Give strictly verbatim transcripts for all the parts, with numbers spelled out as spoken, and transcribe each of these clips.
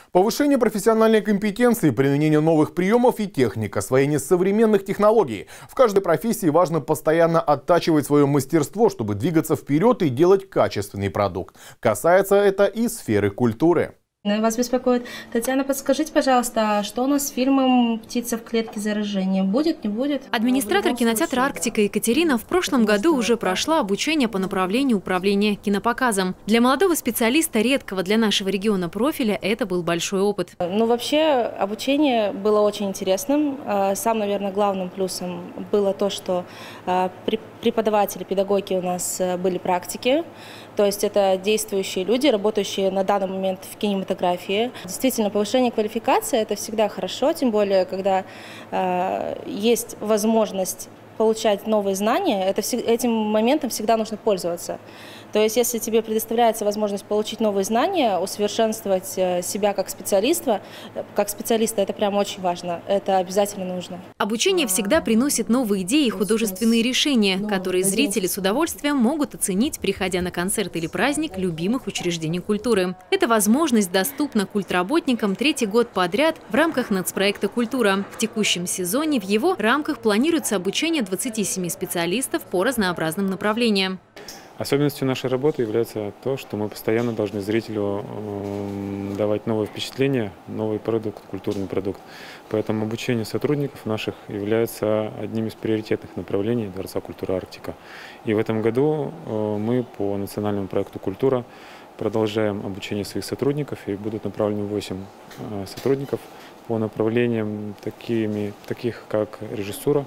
Повышение профессиональной компетенции, применение новых приемов и техник, освоение современных технологий. В каждой профессии важно постоянно оттачивать свое мастерство, чтобы двигаться вперед и делать качественный продукт. Касается это и сферы культуры. Вас беспокоит. Татьяна, подскажите, пожалуйста, что у нас с фильмом «Птица в клетке заражения»? Будет, не будет? Администратор кинотеатра «Арктика» Екатерина в прошлом году уже прошла обучение по направлению управления кинопоказом. Для молодого специалиста, редкого для нашего региона профиля, это был большой опыт. Ну, вообще, обучение было очень интересным. Сам, наверное, главным плюсом было то, что преподаватели, педагоги у нас были практики. То есть это действующие люди, работающие на данный момент в кинематографии. Действительно, повышение квалификации – это всегда хорошо, тем более, когда э, есть возможность получать новые знания, это, этим моментом всегда нужно пользоваться. То есть, если тебе предоставляется возможность получить новые знания, усовершенствовать себя как специалиста, как специалиста, это прям очень важно, это обязательно нужно. Обучение всегда приносит новые идеи и художественные решения, которые зрители с удовольствием могут оценить, приходя на концерт или праздник любимых учреждений культуры. Эта возможность доступна культработникам третий год подряд в рамках нацпроекта «Культура». В текущем сезоне в его рамках планируется обучение двадцати семи специалистов по разнообразным направлениям. Особенностью нашей работы является то, что мы постоянно должны зрителю давать новые впечатления, новый продукт, культурный продукт. Поэтому обучение сотрудников наших является одним из приоритетных направлений Дворца культуры «Арктика». И в этом году мы по национальному проекту «Культура» продолжаем обучение своих сотрудников, и будут направлены восемь сотрудников по направлениям такими, таких как режиссура,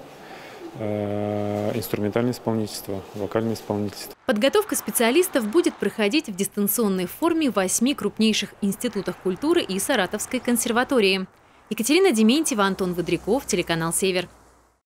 инструментальное исполнительство, вокальное исполнительство. Подготовка специалистов будет проходить в дистанционной форме в восьми крупнейших институтах культуры и Саратовской консерватории. Екатерина Дементьева, Антон Водряков, телеканал «Север».